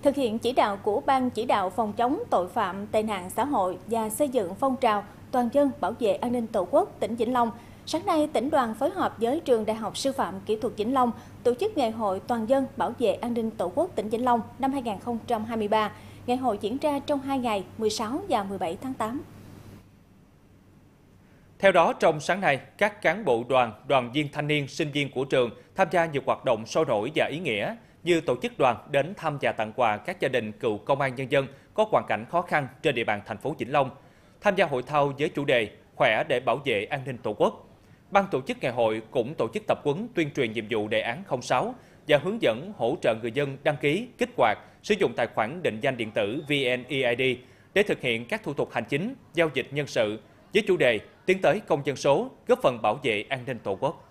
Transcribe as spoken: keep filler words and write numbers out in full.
Thực hiện chỉ đạo của Ban chỉ đạo phòng chống tội phạm tệ nạn xã hội và xây dựng phong trào toàn dân bảo vệ an ninh Tổ quốc tỉnh Vĩnh Long, sáng nay tỉnh đoàn phối hợp với Trường Đại học Sư phạm Kỹ thuật Vĩnh Long tổ chức Ngày hội toàn dân bảo vệ an ninh Tổ quốc tỉnh Vĩnh Long năm hai nghìn không trăm hai mươi ba. Ngày hội diễn ra trong hai ngày mười sáu và mười bảy tháng tám. Theo đó, trong sáng nay, các cán bộ đoàn, đoàn viên thanh niên, sinh viên của trường tham gia nhiều hoạt động sôi nổi và ý nghĩa như tổ chức đoàn đến thăm và tặng quà các gia đình cựu công an nhân dân có hoàn cảnh khó khăn trên địa bàn thành phố Vĩnh Long, tham gia hội thao với chủ đề Khỏe để bảo vệ an ninh Tổ quốc. Ban tổ chức ngày hội cũng tổ chức tập huấn tuyên truyền nhiệm vụ đề án không sáu và hướng dẫn hỗ trợ người dân đăng ký, kích hoạt, sử dụng tài khoản định danh điện tử vê en e i đê để thực hiện các thủ tục hành chính, giao dịch nhân sự với chủ đề tiến tới công dân số, góp phần bảo vệ an ninh Tổ quốc.